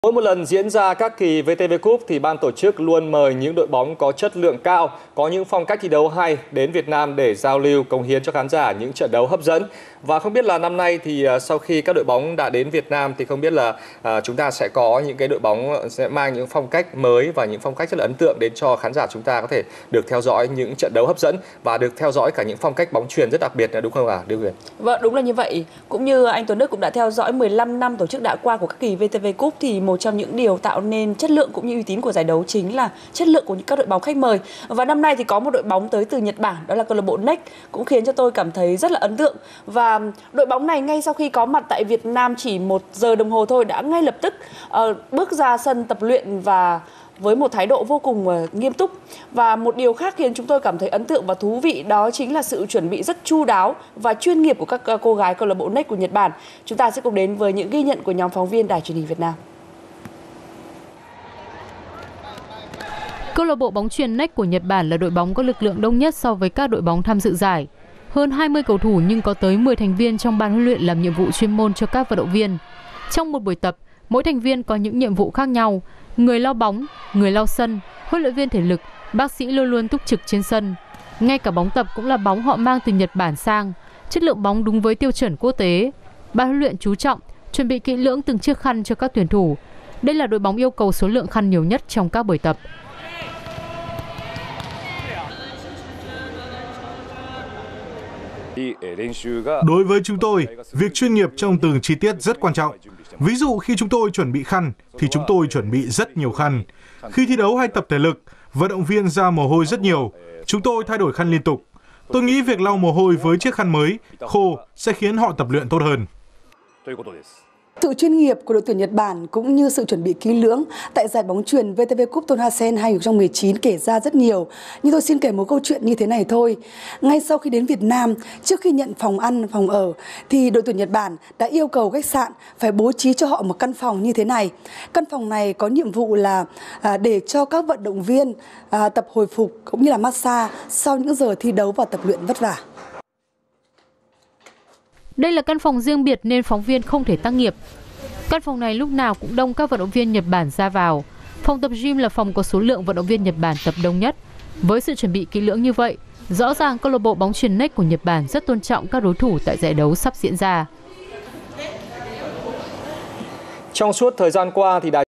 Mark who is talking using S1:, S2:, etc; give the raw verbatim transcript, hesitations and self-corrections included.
S1: Mỗi một lần diễn ra các kỳ vê tê vê Cup thì ban tổ chức luôn mời những đội bóng có chất lượng cao, có những phong cách thi đấu hay đến Việt Nam để giao lưu, cống hiến cho khán giả những trận đấu hấp dẫn. Và không biết là năm nay thì sau khi các đội bóng đã đến Việt Nam thì không biết là à, chúng ta sẽ có những cái đội bóng sẽ mang những phong cách mới và những phong cách rất là ấn tượng đến cho khán giả chúng ta có thể được theo dõi những trận đấu hấp dẫn và được theo dõi cả những phong cách bóng chuyền rất đặc biệt, đúng không ạ, Điêu Huyền?
S2: Vâng, đúng là như vậy. Cũng như anh Tuấn Đức cũng đã theo dõi mười lăm năm tổ chức đã qua của các kỳ vê tê vê Cup thì một trong những điều tạo nên chất lượng cũng như uy tín của giải đấu chính là chất lượng của những các đội bóng khách mời. Và năm nay thì có một đội bóng tới từ Nhật Bản, đó là câu lạc bộ nếch, cũng khiến cho tôi cảm thấy rất là ấn tượng. Và đội bóng này ngay sau khi có mặt tại Việt Nam chỉ một giờ đồng hồ thôi đã ngay lập tức uh, bước ra sân tập luyện và với một thái độ vô cùng uh, nghiêm túc. Và một điều khác khiến chúng tôi cảm thấy ấn tượng và thú vị đó chính là sự chuẩn bị rất chu đáo và chuyên nghiệp của các uh, cô gái câu lạc bộ nếch của Nhật Bản. Chúng ta sẽ cùng đến với những ghi nhận của nhóm phóng viên Đài Truyền hình Việt Nam.
S3: Câu lạc bộ bóng chuyền nếch của Nhật Bản là đội bóng có lực lượng đông nhất so với các đội bóng tham dự giải. Hơn hai mươi cầu thủ nhưng có tới mười thành viên trong ban huấn luyện làm nhiệm vụ chuyên môn cho các vận động viên. Trong một buổi tập, mỗi thành viên có những nhiệm vụ khác nhau. Người lau bóng, người lau sân, huấn luyện viên thể lực, bác sĩ luôn luôn túc trực trên sân. Ngay cả bóng tập cũng là bóng họ mang từ Nhật Bản sang. Chất lượng bóng đúng với tiêu chuẩn quốc tế. Ban huấn luyện chú trọng, chuẩn bị kỹ lưỡng từng chiếc khăn cho các tuyển thủ. Đây là đội bóng yêu cầu số lượng khăn nhiều nhất trong các buổi tập.
S4: Đối với chúng tôi, việc chuyên nghiệp trong từng chi tiết rất quan trọng. Ví dụ khi chúng tôi chuẩn bị khăn, thì chúng tôi chuẩn bị rất nhiều khăn. Khi thi đấu hay tập thể lực, vận động viên ra mồ hôi rất nhiều. Chúng tôi thay đổi khăn liên tục. Tôi nghĩ việc lau mồ hôi với chiếc khăn mới, khô, sẽ khiến họ tập luyện tốt hơn.
S5: Sự chuyên nghiệp của đội tuyển Nhật Bản cũng như sự chuẩn bị kỹ lưỡng tại giải bóng chuyền vê tê vê Cup Tonhasen hai không một chín kể ra rất nhiều. Nhưng tôi xin kể một câu chuyện như thế này thôi. Ngay sau khi đến Việt Nam, trước khi nhận phòng ăn, phòng ở, thì đội tuyển Nhật Bản đã yêu cầu khách sạn phải bố trí cho họ một căn phòng như thế này. Căn phòng này có nhiệm vụ là để cho các vận động viên tập hồi phục cũng như là massage sau những giờ thi đấu và tập luyện vất vả.
S3: Đây là căn phòng riêng biệt nên phóng viên không thể tác nghiệp. Căn phòng này lúc nào cũng đông các vận động viên Nhật Bản ra vào. Phòng tập gym là phòng có số lượng vận động viên Nhật Bản tập đông nhất. Với sự chuẩn bị kỹ lưỡng như vậy, rõ ràng câu lạc bộ bóng chuyền nếch của Nhật Bản rất tôn trọng các đối thủ tại giải đấu sắp diễn ra.
S1: Trong suốt thời gian qua thì Đài